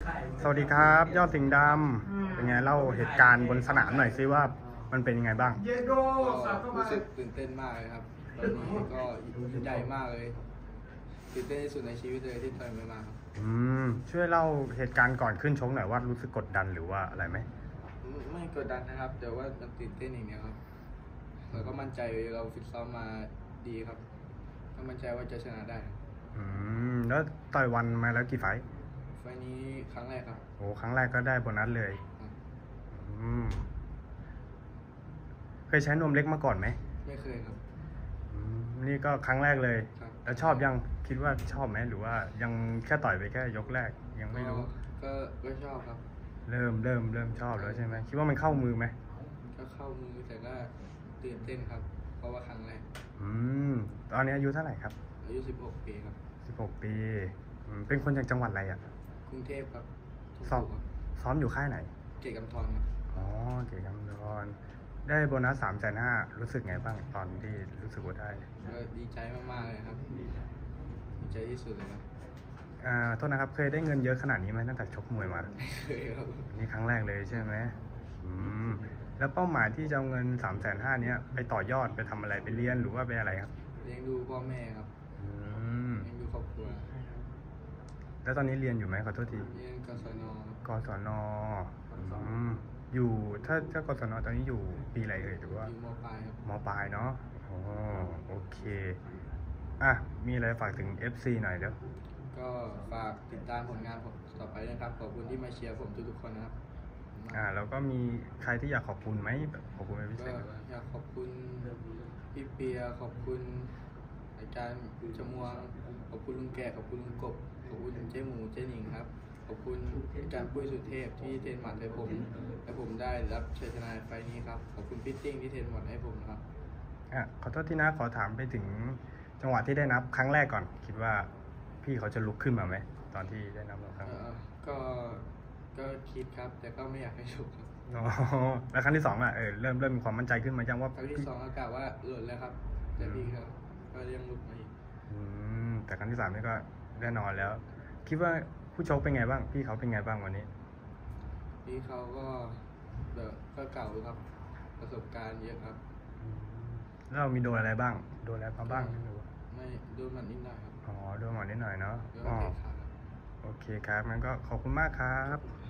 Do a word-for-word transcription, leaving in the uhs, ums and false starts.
สวัสดีครับยอดสิงห์ดำเป็นไงเล่าเหตุการณ์บนสนามหน่อยซิว่ามันเป็นยังไงบ้างก็รู้สึกตื่นเต้นมากเลยครับตอนนี้ก็ใหญ่มากเลยตื่นเต้นที่สุดในชีวิตเลยที่เคยมาครับอืมช่วยเล่าเหตุการณ์ก่อนขึ้นชกหน่อยว่ารู้สึกกดดันหรือว่าอะไรไหมไม่กดดันนะครับแต่ว่ามันตื่นเต้นอย่างเดียวครับเราก็มั่นใจเราฟิตซ้อมมาดีครับก็มั่นใจว่าจะชนะได้อืมแล้วต่อยวันมาแล้วกี่ไฟท์ไฟนี้ครั้งแรกครับโอ้ครั้งแรกก็ได้โบนัสเลยอืมเคยใช้นวมเล็กมาก่อนไหมไม่เคยครับอืมนี่ก็ครั้งแรกเลยแล้วชอบยังคิดว่าชอบไหมหรือว่ายังแค่ต่อยไปแค่ยกแรกยังไม่รู้ก็ก็ชอบครับเริ่มเริ่มเริ่มชอบแล้วใช่ไหมคิดว่ามันเข้ามือไหมก็เข้ามือแต่ก็ตื่นเต้นครับเพราะว่าครั้งแรกอืมตอนนี้อายุเท่าไหร่ครับอายุสิบหกปีครับสิบหกปีเป็นคนจากจังหวัดอะไรอ่ะกรุงเทพครับซ้อมซ้อมอยู่ค่ายไหนเกตกำธรครับอ๋อเกตกำธรได้โบนัสสามแสนห้ารู้สึกไงบ้างตอนที่รู้สึกว่าได้ก็ดีใจมากๆเลยครับดีใจที่สุดเลยครับอ่าโทษนะครับเคยได้เงินเยอะขนาดนี้ไหมตั้งแต่ชกมวยมาเคยครับนี่ครั้งแรกเลยใช่ไหมอืมแล้วเป้าหมายที่จะเอาเงินสามแสนห้านี้ไปต่อยอดไปทำอะไรไปเรียนหรือว่าไปอะไรครับเลี้ยงดูพ่อแม่ครับอืมเลี้ยงดูครอบครัวแล้วตอนนี้เรียนอยู่ไหมขอโทษทีเรียนกศนกศนอืมอยู่ถ้าถ้ากศนตอนนี้อยู่ปีอะไรเอ่ยหรือว่าอยู่ม.ปลายครับม.ปลายเนาะอ๋อโอเคอ่ะมีอะไรฝากถึง เอฟ ซี หน่อยเด้อก็ฝากติดตามผลงานผมต่อไปนะครับขอบคุณที่มาเชียร์ผมทุกๆคนนะครับอ่าแล้วก็มีใครที่อยากขอบคุณไหมขอบคุณเป็นพิเศษอยากขอบคุณพี่เปียขอบคุณอาจารย์จมวงขอบคุณลุงแก่ขอบคุณลุงกบขอบคุณเจ๊หมูเจ๊หนิงครับขอบคุณอาจารย์ปุ้ยสุเทพที่เทรนหมัดให้ผมให้ผมได้รับชัยชนะไฟนี้ครับขอบคุณพี่ติ้งที่เทรนหมัดให้ผมนะครับอ่ะขอโทษที่นะขอถามไปถึงจังหวะที่ได้นับครั้งแรกก่อนคิดว่าพี่เขาจะลุกขึ้นมาไหมตอนที่ได้นับครั้งก็ก็คิดครับแต่ก็ไม่อยากให้ลุกครับอ๋อแล้วครั้งที่สองอ่ะเออเริ่มเริ่มมีความมั่นใจขึ้นมาจังว่าครั้งที่สองอากาศว่าหล่นแล้วครับแต่พี่ครับก็ยังลุกมาอีกอืมแต่ครั้งที่สามนี่ก็แน่นอนแล้วคิดว่าผู้ชกเป็นไงบ้างพี่เขาเป็นไงบ้างวันนี้พี่เขาก็แบบก็เก่าครับประสบการณ์เยอะครับแล้วเรามีโดนอะไรบ้างโดนอะไรมาบ้างไม่รู้ไม่โดนมันนิดหน่อยครับอ๋อโดนมันนิดหน่อยเนาะอ๋อโอเคครับงั้นก็ขอบคุณมากครับ